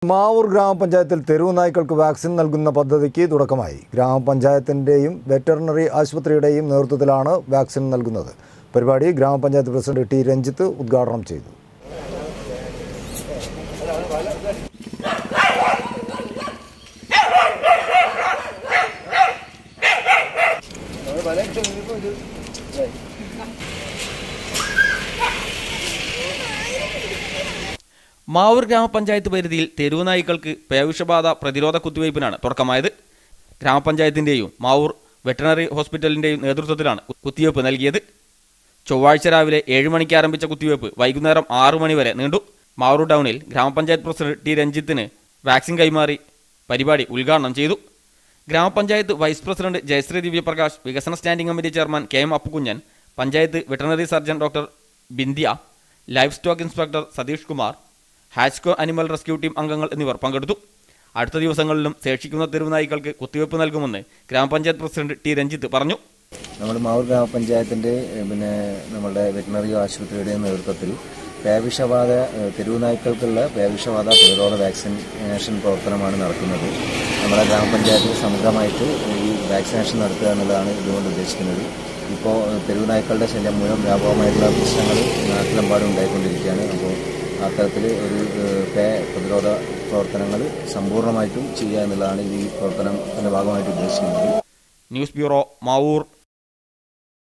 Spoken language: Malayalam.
മാവൂർ ഗ്രാമപഞ്ചായത്തിൽ തെരുവ് നായ്ക്കൾക്ക് വാക്സിൻ നൽകുന്ന പദ്ധതിക്ക് തുടക്കമായി. ഗ്രാമപഞ്ചായത്തിന്റെയും വെറ്ററിനറി ആശുപത്രിയുടെയും നേതൃത്വത്തിലാണ് വാക്സിൻ നൽകുന്നത്. പരിപാടി ഗ്രാമപഞ്ചായത്ത് പ്രസിഡന്റ് ടി രഞ്ജിത്ത് ഉദ്ഘാടനം ചെയ്തു. മാവൂർ ഗ്രാമപഞ്ചായത്ത് പരിധിയിൽ തെരുവ് നായ്ക്കൾക്ക് പേവിഷബാധ പ്രതിരോധ കുത്തിവയ്പ്പിനാണ് തുടക്കമായത്. ഗ്രാമപഞ്ചായത്തിന്റെയും മാവൂർ വെറ്ററിനറി ഹോസ്പിറ്റലിന്റെയും നേതൃത്വത്തിലാണ് കുത്തിവയ്പ്പ് നൽകിയത്. ചൊവ്വാഴ്ച രാവിലെ 7 മണിക്ക് ആരംഭിച്ച കുത്തിവയ്പ്പ് വൈകുന്നേരം 6 മണി വരെ നീണ്ടു. മാവൂർ ടൗണിൽ ഗ്രാമപഞ്ചായത്ത് പ്രസിഡന്റ് ടി രഞ്ജിത്തിന് വാക്സിൻ കൈമാറി പരിപാടി ഉദ്ഘാടനം ചെയ്തു. ഗ്രാമപഞ്ചായത്ത് വൈസ് പ്രസിഡന്റ് ജയശ്രീ ദിവ്യപ്രകാശ്, വികസന standing committee chairman K M Appukunjan, panchayat veterinary surgeon doctor Bindiya, livestock inspector Satheesh Kumar, ഹാച്ച്കോ അനിമൽ റെസ്ക്യൂ ടീം അംഗങ്ങൾ എന്നിവർ പങ്കെടുത്തു. അടുത്ത ദിവസങ്ങളിലും ശേഷിക്കുന്ന തെരുവ് നായ്ക്കൾക്ക് കുത്തിവയ്പ്പ് നൽകുമെന്ന് ഗ്രാമപഞ്ചായത്ത് പ്രസിഡന്റ് ടി രഞ്ജിത്ത് പറഞ്ഞു. നമ്മുടെ മാവൂർ ഗ്രാമപഞ്ചായത്തിൻ്റെ നമ്മുടെ വെറ്റിനറി ആശുപത്രിയുടെ നേതൃത്വത്തിൽ പേവിഷബാധ തെരുവ് നായ്ക്കൾക്കുള്ള പേവിഷബാധ പ്രതിരോധ വാക്സിനേഷൻ പ്രവർത്തനമാണ് നടക്കുന്നത്. നമ്മുടെ ഗ്രാമപഞ്ചായത്തിൽ സമഗ്രമായിട്ട് ഈ വാക്സിനേഷൻ നടത്തുക എന്നുള്ളതാണ് ഇതുകൊണ്ട് ഉദ്ദേശിക്കുന്നത്. ഇപ്പോൾ തെരുവ് നായ്ക്കളുടെ ശല്യം മൂലം വ്യാപകമായിട്ടുള്ള പ്രശ്നങ്ങൾ നാട്ടിലെമ്പാടും ഉണ്ടായിക്കൊണ്ടിരിക്കുകയാണ്. അപ്പോൾ അത്തരത്തിൽ ഒരു പ്രതിരോധ പ്രവർത്തനങ്ങൾ സമ്പൂർണ്ണമായിട്ടും ചെയ്യുക എന്നുള്ളതാണ് ഈ പ്രവർത്തനത്തിൻ്റെ ഭാഗമായിട്ട് ഉദ്ദേശിക്കുന്നത്. News bureau, Mavoor.